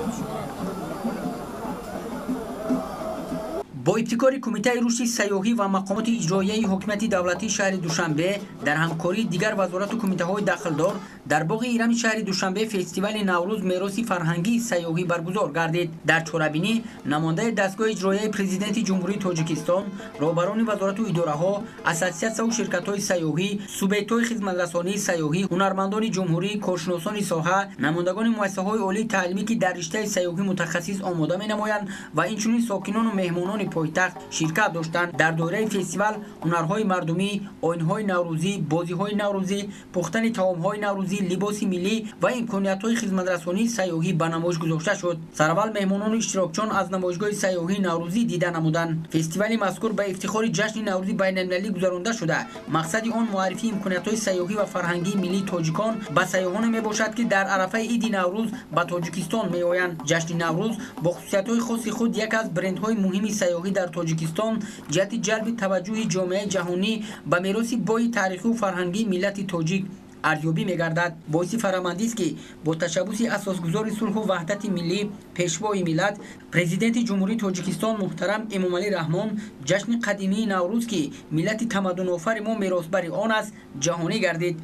با ابتکار کمیته رشد سیاحی و مقامات اجرایی حکومت دولتی شهر دوشنبه در همکاری دیگر وزارت و کمیته‌های داخلدار در باغ ایران شهر دوشنبه فستیوال نوروز میراث فرهنگی سیاحی برگزار گردید. در چورابینی نماینده دستگاه اجرایی پرزیدنت جمهوری تاجیکستان، رهبران وزارت و اداره‌ها، اساسیاسیون و شرکت‌های سیاحی، سوبیک‌های خدمت‌رسانی سیاحی، هنرمندان جمهوری، کارشناسان ساحه، نمایندگان مؤسسه‌های عالی تعلیمی که در رشته سیاحی متخصص آماده می‌نمایند و اینچنین ساکنان و مهمانان پایتخت شرکت داشتند. در دوره فستیوال هنرهای مردمی، آیین‌های نوروزی، بازی‌های نوروزی، پختن طعام‌های نوروزی، لباس ملی و امکانیت‌های خدمت‌رسانی سیاحی به نمایش گذاشته شد. سرول مهمانان و اشتراکچیان از نمایشگاه سیاحی نوروزی دیده نمودند. فستیوال مذکور به افتخار جشن نوروزی بین‌المللی گذرانده شده. مقصد آن معرفی امکانیت‌های سیاحی و فرهنگی ملی تاجیکان به سیاحان میباشد که در عرفه عید نوروز به تاجیکستان میآیند. جشن نوروز با خصوصیت‌های خاص خود یک از برندهای مهم سیاحی در تاجیکستان جهت جلب توجه جامعه جهانی به میراث بای تاریخی و فرهنگی ملت تاجیک ارزیابی می‌گردد. باعث فرامندی است که با تشبث اساسگزار صلح و وحدت ملی پیشوای ملت پرزیدنت جمهوری تاجیکستان محترم امامعلی رحمان جشن قدیمی نوروز که ملت تمدن آفر ما میراثبر آن است جهانی گردید.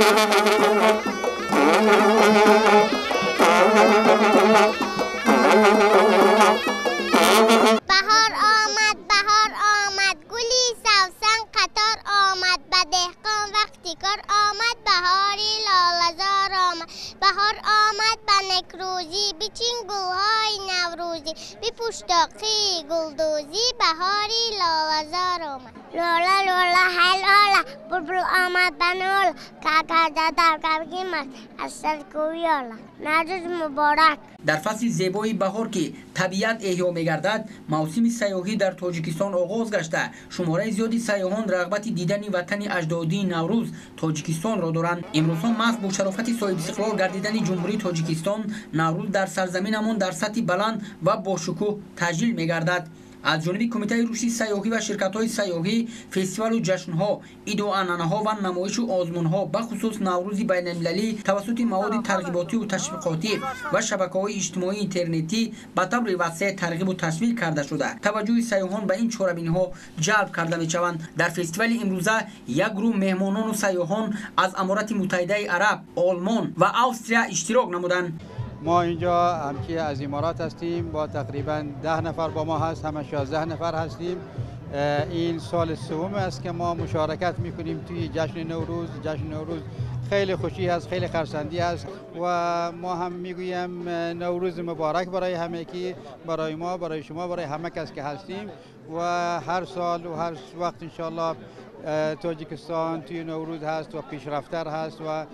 کار آمد بهاری لاله‌زار آمد، بهار آمد به نکروزی، بچین گلهای نوروزی، بپوش داغی گلدوزی، بهاری لاله‌زار آمد. لالا لالا هلالا بلبل آمد به نال، کاکا در کرگیم است از سرکویالا. نوروز مبارک. در فصل زیبای بهار که طبیعت احیا می‌گردد، موسم سیاحی در تاجیکستان آغاز گشته. شماره زیادی سیاحان رغبت دیدن وطن اجدادی نوروز تاجیکستان را دارند. امروز محض با شرافت صاحب استقلال گردیدن جمهوری تاجیکستان، نوروز در سرزمینمان در سطح بلند و با شکوه تجلیل می‌گردد. از جانب کمیته رشد سیاحی و شرکت‌های سیاحی، فستیوال و جشن‌ها، عید و عنعنه‌ها و نمایش و آزمون‌ها به خصوص نوروز بین‌المللی توسط مواد ترغیباتی و تشویقاتی و شبکه‌های اجتماعی اینترنتی به طور وسیع ترغیب و تشویق کرده شده. توجه سیاحان به این چهاربینی‌ها جلب کرده می‌شوند. در فستیوال امروزه یک گروه مهمانان و سیاحان از امارات متحده عرب، آلمان و استرالیا اشتراک نمودند. ما اینجا همچی از امارات هستیم، با تقریبا 10 نفر با ما هست، همه 16 نفر هستیم. این سال سوم است که ما مشارکت میکنیم توی جشن نوروز. جشن نوروز خیلی خوشی هست، خیلی خرسندی است و ما هم میگویم نوروز مبارک برای همه کی، برای ما، برای شما، برای همه کس که هستیم و هر سال و هر وقت انشالله تاجیکستان توی نوروز هست و پیشرفتر هست و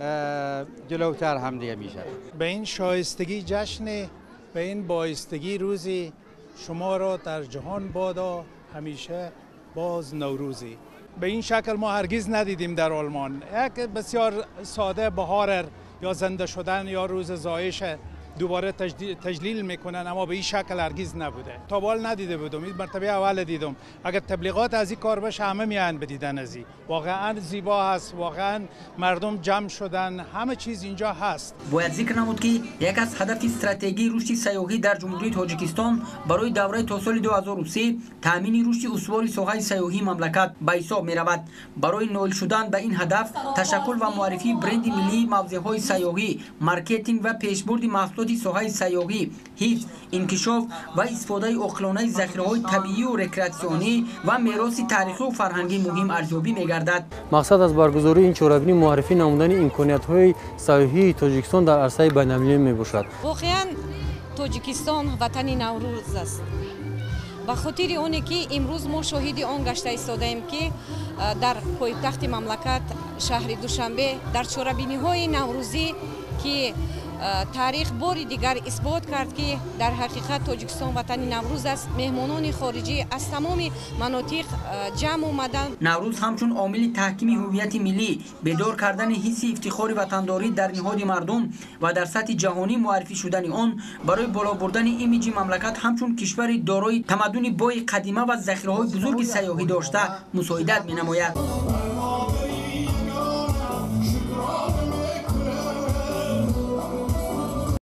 جلوتر هم دیگه میشه. به این شایستگی جشن، به این بایستگی روزی شما را در جهان بادا همیشه باز نوروزی. به این شکل ما هرگز ندیدیم در آلمان. یک بسیار ساده بهار یا زنده شدن یا روز زایش دوباره تجلیل میکنن، اما به این شکل هرگز نبوده. تا بال ندیده بودم، این مرتبه اول دیدم. اگر تبلیغات از این کار بشه همه میان بدیدن از این. واقعا زیبا هست، واقعا مردم جمع شدن، همه چیز اینجا هست. باید ذکر نمود که یک از هدف استراتژی رشد سیاحی در جمهوری تاجیکستان برای دوره تا سال 2003 تامین رشد استوار ساحه سیاحی مملکت به حساب میرود. برای نائل شدن به این هدف تشکل و معرفی برند ملی، موضوعهای سیاحی، مارکتینگ و پیشبرد محصولات ساحه سیاحی، حفظ، انکشاف و استفاده عاقلانه ذخیره‌های طبیعی و رکریاسیونی و میراث تاریخی و فرهنگی مهم ارزیابی می‌گردد. مقصد از برگزاری این چهاربینی معرفی نمودن امکانیت‌های سیاحی تاجیکستان در عرصه بین‌المللی میباشد. واقعاً تاجیکستان وطن نوروز است. به خاطر اونی که امروز ما شاهد آن گشته ایستاده‌ایم که در پایتخت مملکت شهر دوشنبه در چهاربینی‌های نوروزی که تاریخ باری دیگر اثبات کرد که در حقیقت تاجیکستان وطن نوروز است. مهمانان خارجی از تمام مناطق جمع آمدند. نوروز همچون عامل تحکیم هویت ملی، بیدار کردن حس افتخار وطنداری در نهاد مردم و در سطح جهانی معرفی شدن آن برای بالا بردن ایمیج مملکت همچون کشور دارای تمدن بای قدیمه و ذخیره‌های بزرگ سیاحی داشته مساعدت می‌نماید.